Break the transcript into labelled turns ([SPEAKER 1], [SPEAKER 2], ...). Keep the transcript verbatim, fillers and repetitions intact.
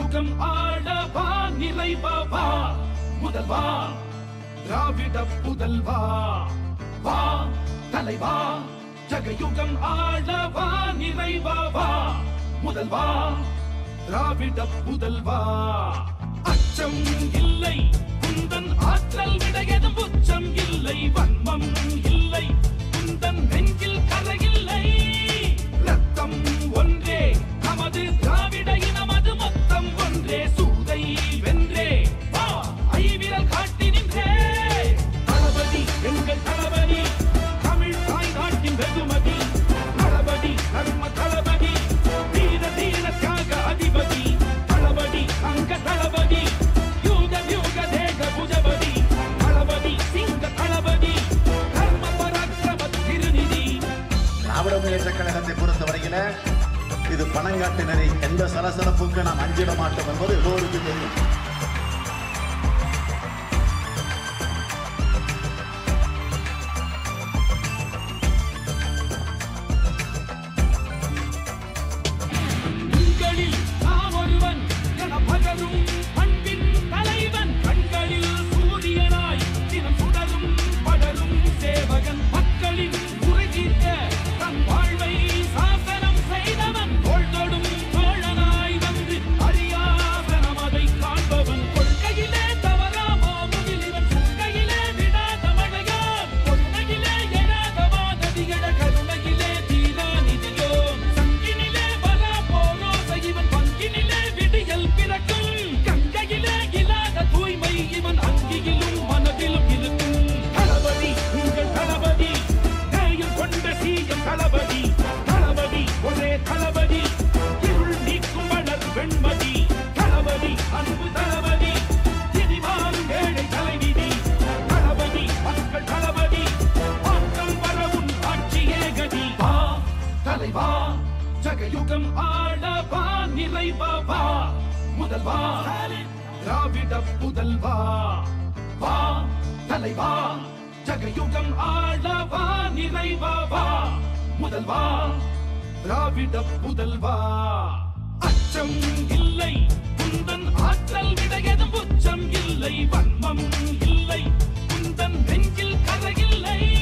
[SPEAKER 1] ஜகயுகம் ஆளவா நிறைவா முதல்வா திராவிட புதல்வா வா தலைவா ஜகயுகம் ஆளவா நிறைவா முதல்வா திராவிட புதல்வா அச்சம் இல்லை குந்தன் ஆற்றல் விடையதும் உச்சம் இல்லை வன்மம் இல்லை குந்தன் நெஞ்சில் கரையில்லை ரத்தம் ஒன்றே நமது திராவிட இனமது மொத்தம் ஒன்றே சூதை வென்றே வா ஐவிரல் காட்டி நின்றே தளபதி எங்கள் தளபதி தமிழ் தாய் நாட்டின் வெகுமதி தளபதி தர்ம தளபதி வீர தீர தியாக அதிபதி தளபதி அங்க தளபதி யூக யூக தேக புஜபதி தளபதி சிங்க தளபதி தர்ம பராக்கிரம திருநிதி.
[SPEAKER 2] திராவிட முன்னேற்ற கழகத்தை பொறுத்தவரையில இது பணங்காட்டினரை எந்த சலசலப்புக்கு நாம் அஞ்சிட மாட்டோம் என்பது எல்லோருக்கும் தெரியும். ஜகயுகம் ஆளவா நிறைவா முதல்வா திராவிட புதல்வா வா தலைவா ஜகயுகம் ஆளவா நிறைவா முதல்வா திராவிட புதல்வா அச்சம் இல்லை குந்தன் ஆற்றல் விடையதும் உச்சம் இல்லை வன்மம் இல்லை குந்தன் நெஞ்சில் கரையில்லை